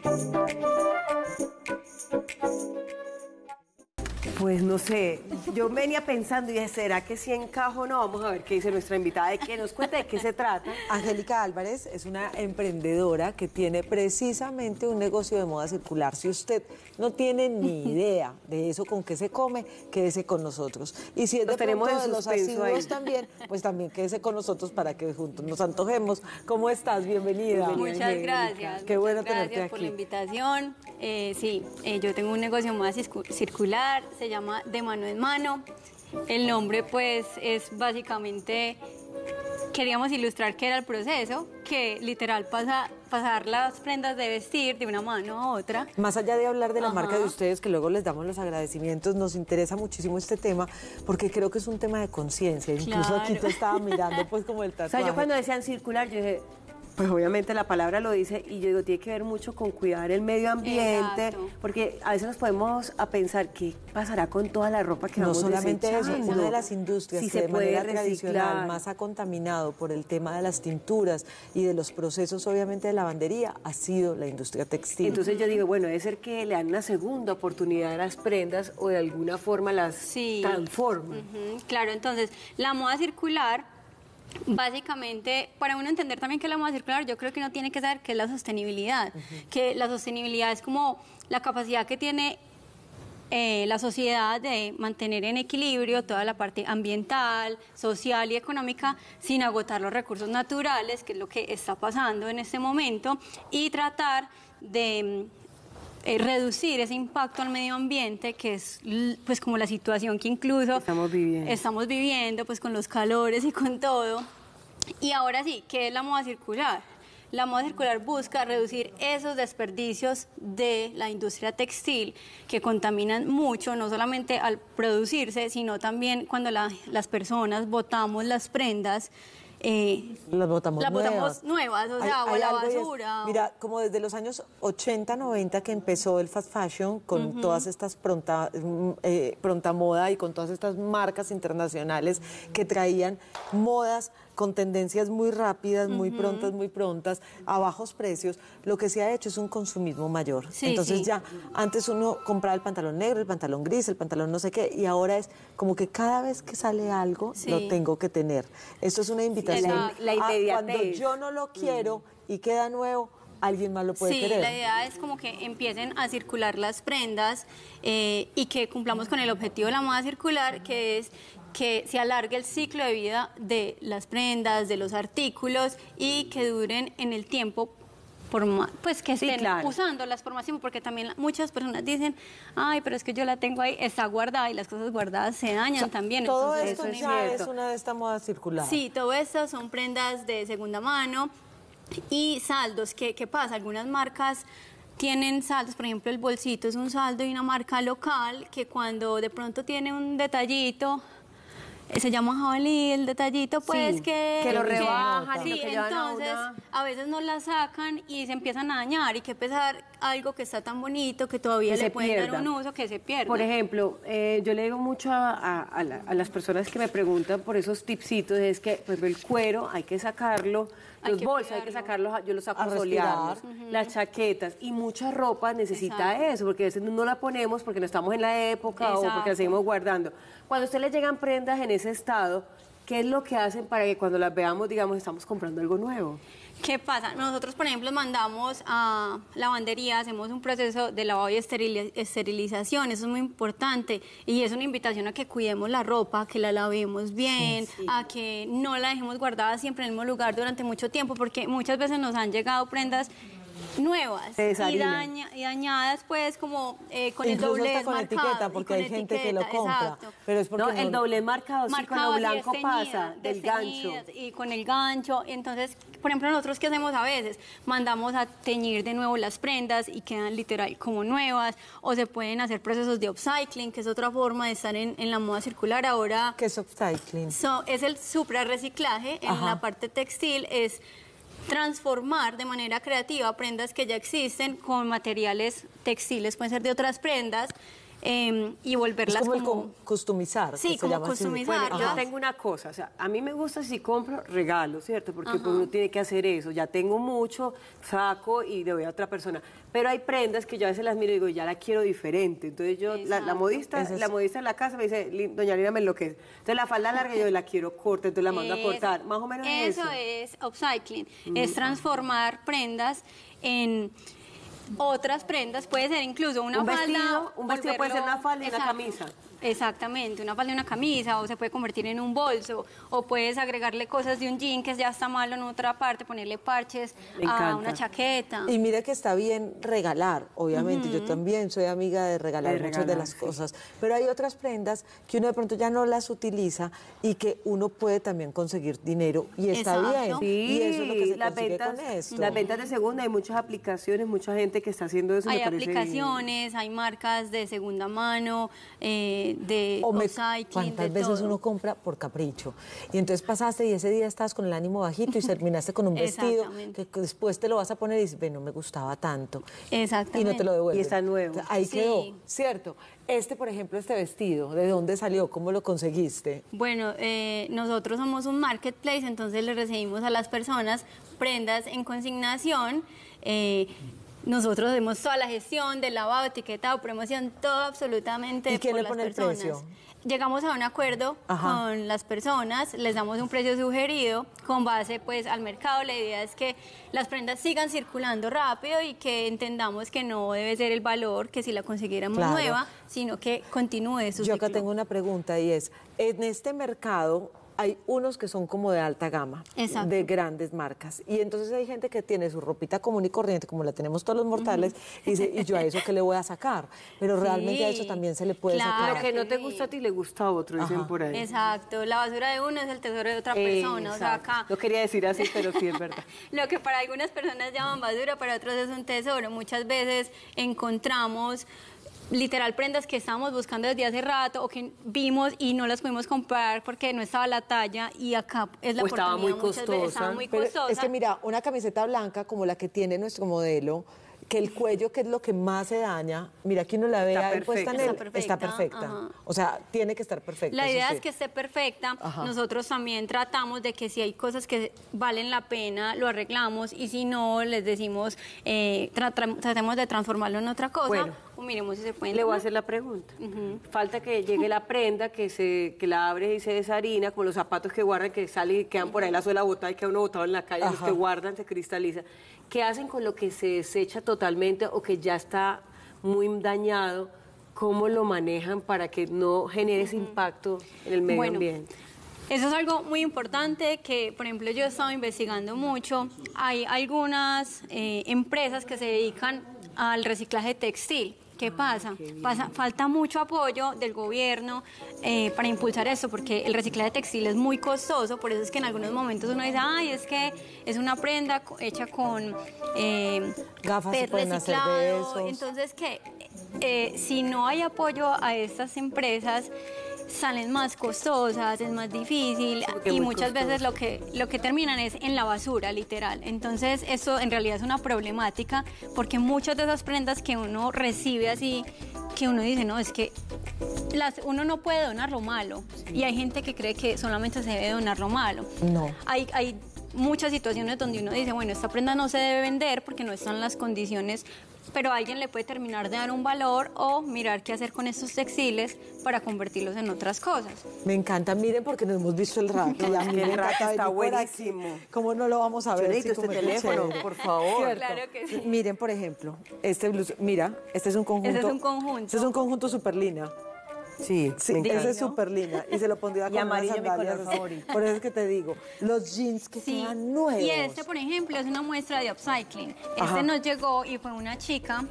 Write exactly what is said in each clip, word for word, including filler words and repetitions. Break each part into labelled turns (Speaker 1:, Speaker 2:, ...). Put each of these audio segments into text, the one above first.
Speaker 1: Pues no sé, yo venía pensando y dije, ¿será que sí encajo o no? Vamos a ver qué dice nuestra invitada, de que nos cuente de qué se trata.
Speaker 2: Angélica Álvarez es una emprendedora que tiene precisamente un negocio de moda circular. Si usted no tiene ni idea de eso, con qué se come, quédese con nosotros. Y si es de pronto de los asiduos también, pues también quédese con nosotros para que juntos nos antojemos. ¿Cómo estás? Bienvenida.
Speaker 3: Muchas Angélica. gracias.
Speaker 2: Qué bueno
Speaker 3: Muchas
Speaker 2: tenerte
Speaker 3: gracias
Speaker 2: aquí.
Speaker 3: por la invitación. Eh, sí, eh, yo tengo un negocio de moda circular, se llama De Mano en Mano. El nombre pues es básicamente, queríamos ilustrar qué era el proceso, que literal pasa, pasar las prendas de vestir de una mano a otra.
Speaker 2: Más allá de hablar de la
Speaker 3: Ajá.
Speaker 2: marca de ustedes, que luego les damos los agradecimientos, nos interesa muchísimo este tema, porque creo que es un tema de conciencia. Incluso
Speaker 3: Claro.
Speaker 2: aquí te estaba mirando pues como el tatuaje.
Speaker 1: O sea, yo cuando decían circular, yo dije, pues obviamente la palabra lo dice, y yo digo, tiene que ver mucho con cuidar el medio ambiente,
Speaker 3: Exacto.
Speaker 1: porque a veces nos podemos a pensar qué pasará con toda la ropa que
Speaker 2: No
Speaker 1: vamos
Speaker 2: solamente eso,
Speaker 1: desechando.
Speaker 2: una de las industrias
Speaker 1: si
Speaker 2: que
Speaker 1: se
Speaker 2: de
Speaker 1: puede
Speaker 2: manera tradicional
Speaker 1: reciclar.
Speaker 2: más ha contaminado por el tema de las tinturas y de los procesos obviamente de lavandería ha sido la industria textil.
Speaker 1: Entonces yo digo, bueno, debe ser que le dan una segunda oportunidad a las prendas o de alguna forma las
Speaker 3: Sí.
Speaker 1: transforman.
Speaker 3: Uh-huh. Claro, entonces la moda circular, básicamente, para uno entender también que la moda circular, yo creo que uno tiene que saber qué es la sostenibilidad, uh-huh. que la sostenibilidad es como la capacidad que tiene eh, la sociedad de mantener en equilibrio toda la parte ambiental, social y económica sin agotar los recursos naturales, que es lo que está pasando en este momento, y tratar de Eh, reducir ese impacto al medio ambiente, que es pues como la situación que incluso
Speaker 1: estamos viviendo,
Speaker 3: estamos viviendo pues con los calores y con todo. Y ahora sí, ¿qué es la moda circular? La moda circular busca reducir esos desperdicios de la industria textil que contaminan mucho, no solamente al producirse, sino también cuando la, las personas botamos las prendas. Eh,
Speaker 2: las botamos
Speaker 3: las
Speaker 2: nuevas.
Speaker 3: botamos nuevas, o sea,
Speaker 2: Hay- hay
Speaker 3: o la
Speaker 2: algo y es-
Speaker 3: basura.
Speaker 2: mira, como desde los años ochenta, noventa que empezó el fast fashion con
Speaker 3: Uh-huh.
Speaker 2: todas estas pronta, mm, eh, pronta moda y con todas estas marcas internacionales que traían modas con tendencias muy rápidas, muy
Speaker 3: Uh-huh.
Speaker 2: prontas, muy prontas, a bajos precios, lo que se ha hecho es un consumismo mayor.
Speaker 3: Sí,
Speaker 2: Entonces
Speaker 3: sí.
Speaker 2: ya, antes uno compraba el pantalón negro, el pantalón gris, el pantalón no sé qué, y ahora es como que cada vez que sale algo,
Speaker 3: Sí.
Speaker 2: lo tengo que tener. Esto es una invitación
Speaker 3: la-
Speaker 1: la
Speaker 2: a
Speaker 1: inmediatez.
Speaker 2: cuando yo no lo quiero y queda nuevo, alguien más lo puede
Speaker 3: Sí,
Speaker 2: querer.
Speaker 3: la idea es como que empiecen a circular las prendas eh, y que cumplamos con el objetivo de la moda circular, que es que se alargue el ciclo de vida de las prendas, de los artículos y que duren en el tiempo. Por más, pues que
Speaker 1: Sí,
Speaker 3: estén
Speaker 1: claro.
Speaker 3: usándolas por más tiempo, porque también la- muchas personas dicen, ay, pero es que yo la tengo ahí, está guardada y las cosas guardadas se dañan también.
Speaker 2: Todo
Speaker 3: entonces
Speaker 2: esto
Speaker 3: eso no
Speaker 2: ya
Speaker 3: es-
Speaker 2: es una de esta moda circular.
Speaker 3: Sí, todo esto son prendas de segunda mano y saldos. ¿Qué, qué pasa? Algunas marcas tienen saldos, por ejemplo, el bolsito es un saldo de una marca local que cuando de pronto tiene un detallito, eh, se llama jabalí, el detallito, pues
Speaker 1: Sí,
Speaker 3: que...
Speaker 1: que lo rebajan y
Speaker 3: Sí,
Speaker 1: lo que llevan a
Speaker 3: entonces
Speaker 1: una-
Speaker 3: a veces no la sacan y se empiezan a dañar y que pesar algo que está tan bonito que todavía
Speaker 1: Que
Speaker 3: le
Speaker 1: se
Speaker 3: pueden dar
Speaker 1: pierda.
Speaker 3: un uso que se pierda.
Speaker 1: Por ejemplo, eh, yo le digo mucho a, a- a la- a las personas que me preguntan por esos tipsitos, es que por ejemplo, el cuero hay que sacarlo,
Speaker 3: Hay
Speaker 1: los
Speaker 3: que
Speaker 1: bolsos hay que
Speaker 3: pegarlo.
Speaker 1: sacarlos, a- yo los saco
Speaker 2: A
Speaker 1: a solearlos,
Speaker 2: respirar.
Speaker 1: las chaquetas y mucha ropa necesita
Speaker 3: Exacto.
Speaker 1: eso, porque a veces no la ponemos porque no estamos en la época o porque
Speaker 3: Exacto.
Speaker 1: la seguimos guardando. Cuando a usted le llegan prendas en ese estado, ¿qué es lo que hacen para que cuando las veamos, digamos, estamos comprando algo nuevo?
Speaker 3: ¿Qué pasa? Nosotros, por ejemplo, mandamos a lavandería, hacemos un proceso de lavado y esterili- esterilización, eso es muy importante, y es una invitación a que cuidemos la ropa, que la lavemos bien, a que no la dejemos guardada siempre en el mismo lugar durante mucho tiempo, porque muchas veces nos han llegado prendas nuevas
Speaker 1: Se
Speaker 3: y,
Speaker 1: desharinan.
Speaker 3: daña- y dañadas pues como eh, con
Speaker 2: Incluso
Speaker 3: el doblez
Speaker 2: hasta con
Speaker 3: marcado,
Speaker 2: etiqueta,
Speaker 3: y
Speaker 2: porque
Speaker 3: con
Speaker 2: hay gente que lo
Speaker 3: etiqueta,
Speaker 2: compra.
Speaker 3: exacto.
Speaker 2: Pero es porque
Speaker 1: No,
Speaker 2: no-
Speaker 1: el doble marcado, sí, con lo
Speaker 3: Marcado así,
Speaker 1: blanco
Speaker 3: desteñida,
Speaker 1: pasa, del gancho.
Speaker 3: desteñida, y con el gancho. Entonces, por ejemplo, nosotros qué hacemos a veces, mandamos a teñir de nuevo las prendas y quedan literal como nuevas, o se pueden hacer procesos de upcycling, que es otra forma de estar en, en la moda circular. Ahora
Speaker 2: ¿Qué es upcycling?
Speaker 3: so- es el suprarreciclaje en
Speaker 2: Ajá.
Speaker 3: la parte textil, es transformar de manera creativa prendas que ya existen con materiales textiles, pueden ser de otras prendas, eh, y volverlas
Speaker 2: Es como,
Speaker 3: como...
Speaker 2: el co- customizar.
Speaker 3: Sí,
Speaker 2: que se
Speaker 3: como
Speaker 2: llama así.
Speaker 3: customizar.
Speaker 1: Bueno, yo
Speaker 3: Ajá.
Speaker 1: tengo una cosa, o sea, a mí me gusta si compro regalo, ¿cierto? Porque pues,
Speaker 3: Ajá.
Speaker 1: uno tiene que hacer eso. Ya tengo mucho, saco y le doy a otra persona. Pero hay prendas que yo a veces las miro y digo, ya la quiero diferente. Entonces yo, la, la
Speaker 3: Exacto.
Speaker 1: modista,
Speaker 2: Ese es-
Speaker 1: la modista en la casa me dice, "Lin- doña Lina me enloquece. Entonces la falda larga yo la quiero corta, entonces la mando a
Speaker 3: Es-
Speaker 1: cortar. Más o menos es
Speaker 3: eso
Speaker 1: eso.
Speaker 3: es upcycling, es transformar prendas en otras prendas, puede ser incluso una
Speaker 1: Un
Speaker 3: falda.
Speaker 1: vestido, un vestido puede ser
Speaker 3: volverlo-
Speaker 1: una falda y una
Speaker 3: Exacto.
Speaker 1: camisa.
Speaker 3: Exactamente, una falda y una camisa, o se puede convertir en un bolso, o puedes agregarle cosas de un jean que ya está malo en otra parte, ponerle parches
Speaker 1: Me
Speaker 3: a
Speaker 1: encanta.
Speaker 3: una chaqueta.
Speaker 2: Y mira que está bien regalar, obviamente. Yo también soy amiga de regalar
Speaker 1: De
Speaker 2: muchas de
Speaker 1: regalar,
Speaker 2: las
Speaker 1: sí.
Speaker 2: cosas. Pero hay otras prendas que uno de pronto ya no las utiliza y que uno puede también conseguir dinero y está
Speaker 3: Exacto.
Speaker 2: bien.
Speaker 1: Sí,
Speaker 2: Y eso es lo que se
Speaker 1: las
Speaker 2: consigue
Speaker 1: ventas,
Speaker 2: con esto.
Speaker 1: las ventas de segunda, hay muchas aplicaciones, mucha gente que está haciendo eso. y
Speaker 3: Hay
Speaker 1: me parece bien.
Speaker 3: aplicaciones, hay marcas de segunda mano, eh, de
Speaker 2: O me-
Speaker 3: upcycling,
Speaker 2: ¿Cuántas
Speaker 3: de
Speaker 2: veces
Speaker 3: todo.
Speaker 2: uno compra por capricho? Y entonces pasaste y ese día estabas con el ánimo bajito y terminaste con un vestido
Speaker 3: Exactamente.
Speaker 2: que después te lo vas a poner y dices, ve, no me gustaba tanto.
Speaker 3: Exactamente.
Speaker 2: Y no te lo devuelven.
Speaker 1: Y está nuevo.
Speaker 2: Entonces, ahí
Speaker 3: Sí.
Speaker 2: quedó, ¿cierto? Este, por ejemplo, este vestido, ¿de dónde salió? ¿Cómo lo conseguiste?
Speaker 3: Bueno, eh, nosotros somos un marketplace, entonces le recibimos a las personas prendas en consignación. eh, nosotros hacemos toda la gestión del lavado, etiquetado, promoción, todo absolutamente
Speaker 2: ¿Y quién
Speaker 3: por
Speaker 2: le
Speaker 3: las
Speaker 2: pone el
Speaker 3: personas.
Speaker 2: precio?
Speaker 3: Llegamos a un acuerdo
Speaker 2: Ajá.
Speaker 3: con las personas, les damos un precio sugerido con base pues al mercado. La idea es que las prendas sigan circulando rápido y que entendamos que no debe ser el valor que si la consiguiéramos
Speaker 2: Claro.
Speaker 3: nueva, sino que continúe su
Speaker 2: Yo acá
Speaker 3: ciclo.
Speaker 2: tengo una pregunta y es, en este mercado hay unos que son como de alta gama,
Speaker 3: Exacto.
Speaker 2: de grandes marcas. Y entonces hay gente que tiene su ropita común y corriente, como la tenemos todos los mortales, y dice, ¿y yo a eso qué le voy a sacar? Pero realmente a eso
Speaker 3: Sí,
Speaker 2: también se le puede
Speaker 3: claro.
Speaker 2: sacar.
Speaker 1: Lo que no te
Speaker 3: Sí.
Speaker 1: gusta a ti le gusta a otro, dicen por ahí.
Speaker 3: Exacto, la basura de uno es el tesoro de otra persona, o sea,
Speaker 1: Exacto.
Speaker 3: acá
Speaker 1: No quería decir así, pero sí es verdad.
Speaker 3: lo que para algunas personas llaman basura, para otros es un tesoro. Muchas veces encontramos literal prendas que estábamos buscando desde hace rato o que vimos y no las pudimos comprar porque no estaba la talla y acá es la
Speaker 1: O estaba
Speaker 3: oportunidad.
Speaker 1: muy
Speaker 3: muchas veces estaba
Speaker 1: costosa.
Speaker 3: muy
Speaker 2: Pero
Speaker 3: costosa.
Speaker 2: es que mira, una camiseta blanca como la que tiene nuestro modelo, que el cuello, que es lo que más se daña, mira que uno la vea ahí puesta en
Speaker 3: perfecta.
Speaker 2: él,
Speaker 3: Está
Speaker 2: está
Speaker 3: perfecta,
Speaker 2: perfecta.
Speaker 3: ajá.
Speaker 2: O sea, tiene que estar perfecta.
Speaker 3: La
Speaker 2: eso
Speaker 3: idea
Speaker 2: sí.
Speaker 3: es que esté perfecta.
Speaker 2: Ajá.
Speaker 3: Nosotros también tratamos de que si hay cosas que valen la pena, lo arreglamos y si no, les decimos, eh, tra- tra- tratemos de transformarlo en otra cosa
Speaker 1: Bueno,
Speaker 3: o miremos si se puede.
Speaker 1: Le voy a hacer la pregunta. Falta que llegue la prenda, que se que la abres y se desharina, como los zapatos que guardan, que salen y quedan por ahí la suela botada y queda uno botado en la calle, los
Speaker 2: Ajá.
Speaker 1: que guardan se cristaliza. ¿Qué hacen con lo que se desecha totalmente o que ya está muy dañado? ¿Cómo lo manejan para que no genere ese impacto en el medio
Speaker 3: Bueno,
Speaker 1: ambiente?
Speaker 3: Eso es algo muy importante que, por ejemplo, yo he estado investigando mucho. Hay algunas eh, empresas que se dedican al reciclaje textil. ¿Qué pasa? Pasa- falta mucho apoyo del gobierno eh, para impulsar esto, porque el reciclaje textil es muy costoso, por eso es que en algunos momentos uno dice, ay, es que es una prenda co- hecha con eh,
Speaker 2: Gafas se
Speaker 3: P E T
Speaker 2: pueden hacer de
Speaker 3: reciclado.
Speaker 2: esos.
Speaker 3: Entonces, que eh, si no hay apoyo a estas empresas, salen más costosas, es más difícil
Speaker 1: porque
Speaker 3: y
Speaker 1: muy
Speaker 3: muchas veces
Speaker 1: costoso.
Speaker 3: lo que, lo que terminan es en la basura, literal. Entonces, eso en realidad es una problemática porque muchas de esas prendas que uno recibe así, que uno dice, no, es que las, uno no puede donar lo malo. Y hay gente que cree que solamente se debe donar lo malo.
Speaker 2: No.
Speaker 3: Hay, hay muchas situaciones donde uno dice, bueno, esta prenda no se debe vender porque no están las condiciones, pero alguien le puede terminar de dar un valor o mirar qué hacer con estos textiles para convertirlos en otras cosas.
Speaker 2: Me encanta, miren porque no hemos visto el rack. Y a mí me
Speaker 1: El rack
Speaker 2: encanta
Speaker 1: está
Speaker 2: venir por aquí.
Speaker 1: buenísimo.
Speaker 2: ¿Cómo no lo vamos a
Speaker 1: Yo
Speaker 2: ver?
Speaker 1: necesito
Speaker 2: Sí,
Speaker 1: este
Speaker 2: como es de
Speaker 1: teléfono,
Speaker 2: chévere.
Speaker 1: por favor.
Speaker 2: ¿Cierto?
Speaker 3: Claro que sí.
Speaker 2: Miren, por ejemplo, este bluso, mira, este es un conjunto.
Speaker 3: Ese es un conjunto.
Speaker 2: Este es un conjunto super lina.
Speaker 1: Sí,
Speaker 2: Sí,
Speaker 1: me
Speaker 2: ese
Speaker 1: encanta.
Speaker 2: es súper linda y se lo pondría
Speaker 1: Y
Speaker 2: con unas
Speaker 1: amarilla, mi
Speaker 2: sandalias
Speaker 1: color
Speaker 2: así.
Speaker 1: favorito.
Speaker 2: Por eso es que te digo, los jeans que
Speaker 3: Sí.
Speaker 2: quedan nuevos.
Speaker 3: Y este, por ejemplo, es una muestra de upcycling.
Speaker 2: Ajá.
Speaker 3: Este nos llegó y fue una chica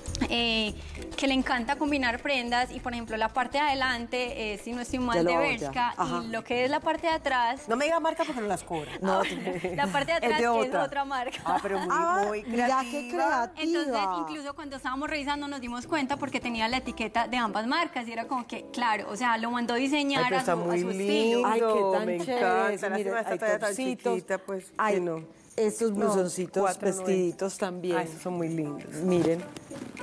Speaker 3: eh, que le encanta combinar prendas y, por ejemplo, la parte de adelante es, si no estoy mal,
Speaker 2: Ya lo
Speaker 3: de
Speaker 2: vamos ya.
Speaker 3: Bershka
Speaker 2: Ajá.
Speaker 3: y lo que es la parte de atrás,
Speaker 1: No me diga marca porque no las cobra.
Speaker 2: No,
Speaker 3: la parte de
Speaker 1: Es
Speaker 3: atrás
Speaker 1: de
Speaker 3: es
Speaker 1: otra.
Speaker 3: otra marca.
Speaker 1: Ah, pero muy,
Speaker 2: Ah,
Speaker 1: muy
Speaker 2: mira qué
Speaker 1: creativa.
Speaker 2: creativa.
Speaker 3: Entonces, incluso cuando estábamos revisando nos dimos cuenta porque tenía la etiqueta de ambas marcas y era como que, claro, o sea, lo mandó a diseñar
Speaker 1: Ay, pero
Speaker 3: a,
Speaker 1: está
Speaker 3: su, a
Speaker 1: muy
Speaker 3: su estilo.
Speaker 1: lindo.
Speaker 2: Ay, qué tan
Speaker 1: me
Speaker 2: chévere.
Speaker 1: encanta.
Speaker 2: ese,
Speaker 1: Lástima
Speaker 2: miren,
Speaker 1: esta
Speaker 2: hay
Speaker 1: talla tan
Speaker 2: topsitos.
Speaker 1: chiquita, pues,
Speaker 2: Ay,
Speaker 1: que no.
Speaker 2: estos
Speaker 1: No,
Speaker 2: blusoncitos
Speaker 1: cuatro,
Speaker 2: vestiditos también.
Speaker 1: Ah, esos son muy lindos.
Speaker 2: Miren,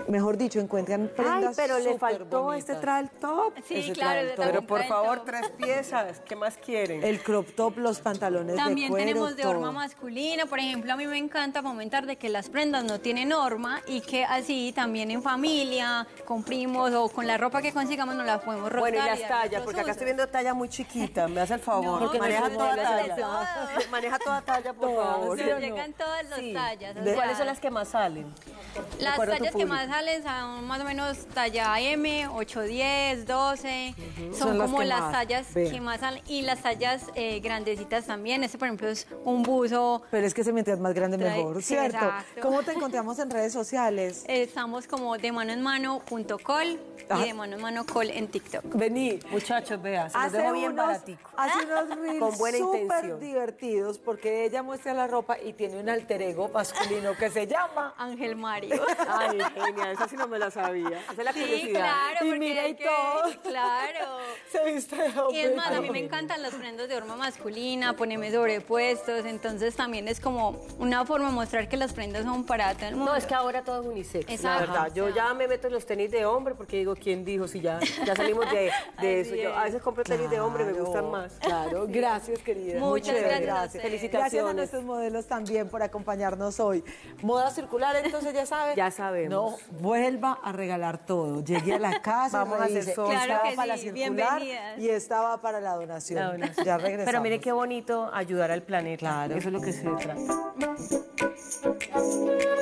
Speaker 2: Mejor dicho, encuentran prendas
Speaker 1: Ay, pero le
Speaker 2: súper
Speaker 1: faltó,
Speaker 2: bonitas.
Speaker 1: este trae el top.
Speaker 3: Sí,
Speaker 2: Ese
Speaker 3: claro.
Speaker 2: trae el
Speaker 3: ese
Speaker 2: top.
Speaker 1: Pero
Speaker 3: también
Speaker 1: por
Speaker 3: trae el
Speaker 1: favor,
Speaker 3: top.
Speaker 1: tres piezas. ¿Qué más quieren?
Speaker 2: El crop top, los pantalones
Speaker 3: También
Speaker 2: de cuero,
Speaker 3: tenemos de
Speaker 2: todo.
Speaker 3: horma masculina. Por ejemplo, a mí me encanta fomentar de que las prendas no tienen horma y que así también en familia, con primos o con la ropa que consigamos nos la podemos rotar.
Speaker 1: Bueno, y
Speaker 3: y
Speaker 1: las
Speaker 3: dar
Speaker 1: tallas,
Speaker 3: otros
Speaker 1: porque acá
Speaker 3: usos.
Speaker 1: estoy viendo talla muy chiquita. Me hace el favor.
Speaker 3: No,
Speaker 2: porque
Speaker 1: Maneja
Speaker 2: nuestros
Speaker 1: toda
Speaker 2: modelos de
Speaker 1: talla. Maneja toda talla, por
Speaker 2: Todas,
Speaker 1: favor.
Speaker 2: ¿sí
Speaker 3: Nos
Speaker 2: o no?
Speaker 3: llegan todas las
Speaker 1: Sí.
Speaker 3: tallas. o
Speaker 1: ¿De
Speaker 3: sea,
Speaker 1: ¿Cuáles son las que más salen? De
Speaker 3: Las
Speaker 1: acuerdo a tu
Speaker 3: tallas que
Speaker 1: público.
Speaker 3: más salen son más o menos talla M, ocho, diez, doce. Son,
Speaker 2: Son las
Speaker 3: como
Speaker 2: que
Speaker 3: las
Speaker 2: más,
Speaker 3: tallas
Speaker 2: vea.
Speaker 3: que más salen. Y las tallas eh, grandecitas también. Este, por ejemplo, es un buzo.
Speaker 2: Pero es que se mientras más grande
Speaker 3: Trae-
Speaker 2: mejor,
Speaker 3: sí,
Speaker 2: ¿cierto?
Speaker 3: exacto.
Speaker 2: ¿Cómo te encontramos en redes sociales?
Speaker 3: Estamos como de mano en mano punto col
Speaker 2: Ajá.
Speaker 3: y de mano en mano col en TikTok.
Speaker 2: Vení.
Speaker 1: Muchachos, vea, se los
Speaker 2: Hace
Speaker 1: dejo bien
Speaker 2: unos,
Speaker 1: baratico.
Speaker 2: hace unos reels
Speaker 1: Con buena
Speaker 2: súper
Speaker 1: intención.
Speaker 2: divertidos porque ella muestra la ropa y tiene un alter ego masculino que se llama...
Speaker 3: Ángel Mario.
Speaker 1: Ay, genial, esa sí no me la sabía. Esa es la
Speaker 3: Sí,
Speaker 1: curiosidad.
Speaker 3: claro,
Speaker 2: Y
Speaker 3: porque
Speaker 2: mira
Speaker 3: hay
Speaker 2: y
Speaker 3: que-
Speaker 2: todo.
Speaker 3: Claro.
Speaker 2: Se viste de
Speaker 3: Y
Speaker 2: hombre.
Speaker 3: es más, a mí me encantan las prendas de horma masculina, ponerme sobrepuestos, entonces también es como una forma de mostrar que las prendas son para todo el mundo.
Speaker 1: No, es que ahora todo es unisex, la
Speaker 3: Exacto.
Speaker 1: verdad. Yo ya me meto en los tenis de hombre porque digo, ¿quién dijo? Si ya, ya salimos de, de eso.
Speaker 3: Así
Speaker 1: Yo a veces compro tenis de hombre, me
Speaker 2: Claro,
Speaker 1: gustan más.
Speaker 2: Claro, gracias querida.
Speaker 3: Muchas
Speaker 2: Muy chévere,
Speaker 3: gracias a ustedes.
Speaker 1: Felicitaciones.
Speaker 2: Gracias a nuestros modelos también por acompañarnos hoy. Moda circular, entonces ya sabe.
Speaker 1: Ya sabemos.
Speaker 2: No vuelva a regalar todo. Llegué a la casa,
Speaker 1: Vamos a hacer
Speaker 2: revise,
Speaker 1: sol.
Speaker 3: Claro
Speaker 2: estaba
Speaker 3: que
Speaker 2: para la
Speaker 3: sí,
Speaker 2: circular
Speaker 3: bienvenidas.
Speaker 2: y estaba para la donación.
Speaker 1: La donación.
Speaker 2: Ya regresamos.
Speaker 1: Pero mire qué bonito ayudar al planeta.
Speaker 2: Claro.
Speaker 1: Eso es lo que se trata.